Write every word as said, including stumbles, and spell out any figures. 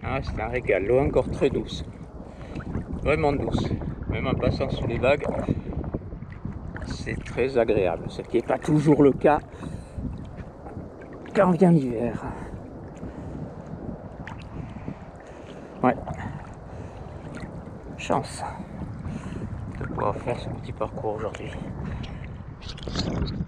Ah, c'est un régal, l'eau encore très douce, vraiment douce, même en passant sous les vagues, c'est très agréable, ce qui n'est pas toujours le cas quand vient l'hiver. Ouais, chance de pouvoir faire ce petit parcours aujourd'hui.